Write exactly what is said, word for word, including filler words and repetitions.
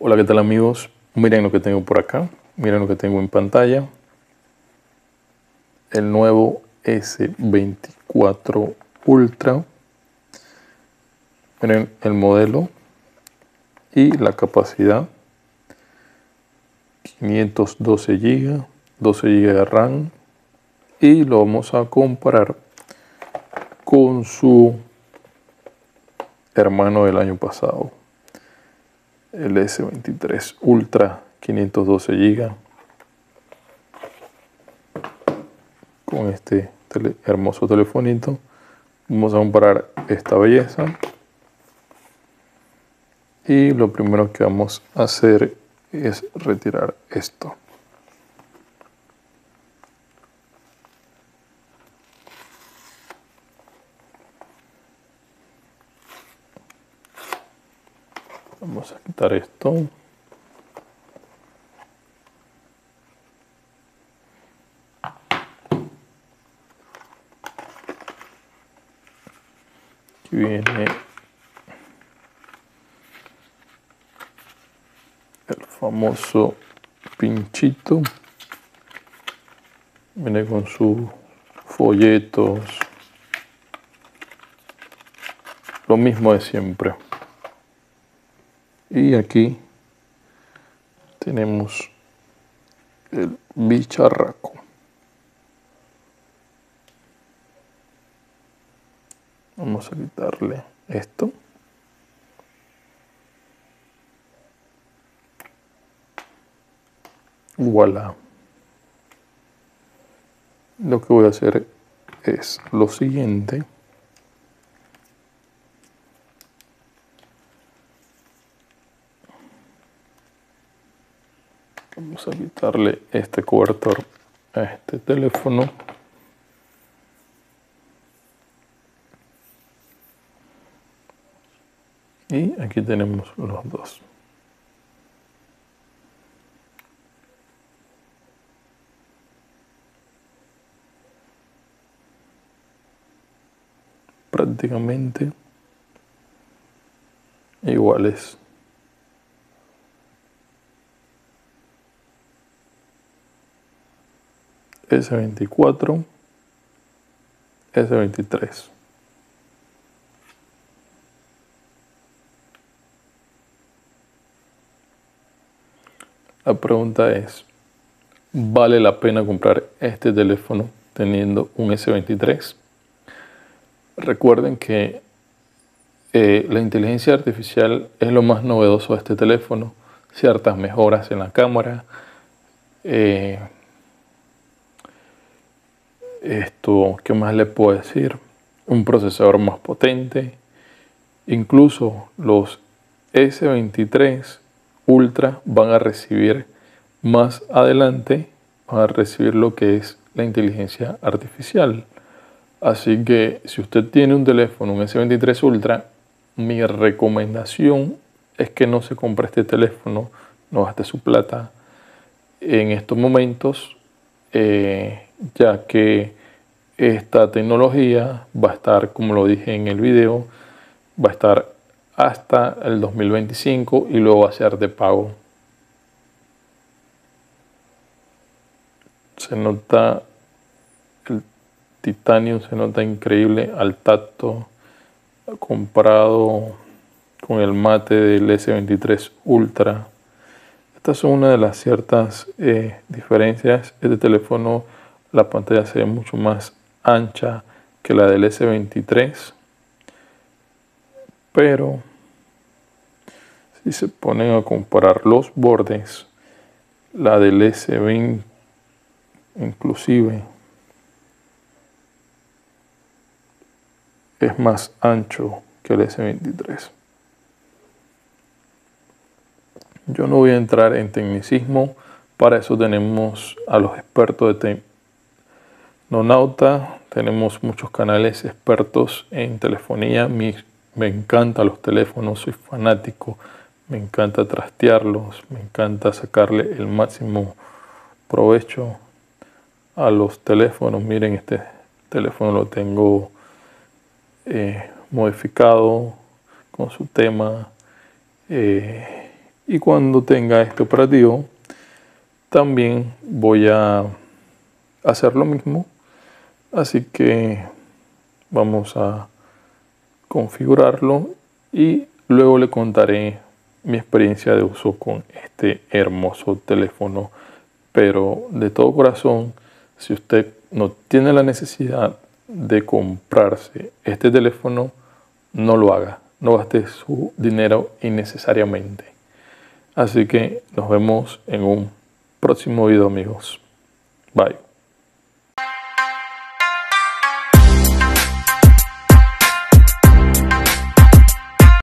Hola, ¿qué tal amigos? Miren lo que tengo por acá, miren lo que tengo en pantalla. El nuevo ese veinticuatro Ultra. Miren el modelo y la capacidad. quinientos doce gigas, doce gigas de RAM. Y lo vamos a comparar con su hermano del año pasado. El ese veintitrés Ultra, quinientos doce gigas. Con este tele, hermoso telefonito. Vamos a comparar esta belleza. Y lo primero que vamos a hacer es retirar esto. Vamos a quitar esto. Aquí viene el famoso pinchito. Viene con sus folletos. Lo mismo de siempre. Y aquí tenemos el bicharraco. Vamos a quitarle esto. Voilà. Lo que voy a hacer es lo siguiente. Vamos a quitarle este cobertor a este teléfono. Y aquí tenemos los dos. Prácticamente iguales. ese veinticuatro, ese veintitrés. La pregunta es, ¿vale la pena comprar este teléfono teniendo un ese veintitrés? Recuerden que eh, la inteligencia artificial es lo más novedoso de este teléfono. Ciertas mejoras en la cámara. Eh, esto, ¿qué más le puedo decir? Un procesador más potente. Incluso los ese veintitrés Ultra van a recibir más adelante, van a recibir lo que es la inteligencia artificial. Así que si usted tiene un teléfono, un ese veintitrés Ultra, mi recomendación es que no se compre este teléfono, no gaste su plata en estos momentos, eh, ya que esta tecnología va a estar, como lo dije en el video, va a estar hasta el dos mil veinticinco y luego va a ser de pago. Se nota el titanio, se nota increíble al tacto comparado con el mate del ese veintitrés Ultra. Estas son una de las ciertas eh, diferencias. Este teléfono, la pantalla se ve mucho más ancha que la del ese veintitrés. Pero si se ponen a comparar los bordes, la del ese veinte inclusive es más ancho que el ese veintitrés. Yo no voy a entrar en tecnicismo, para eso tenemos a los expertos de Tecnonauta, tenemos muchos canales expertos en telefonía. Mi, me encantan los teléfonos, soy fanático, me encanta trastearlos, me encanta sacarle el máximo provecho a los teléfonos. Miren, este teléfono lo tengo eh, modificado con su tema. Eh, Y cuando tenga este operativo, también voy a hacer lo mismo. Así que vamos a configurarlo y luego le contaré mi experiencia de uso con este hermoso teléfono. Pero de todo corazón, si usted no tiene la necesidad de comprarse este teléfono, no lo haga. No gaste su dinero innecesariamente. Así que nos vemos en un próximo video, amigos. Bye.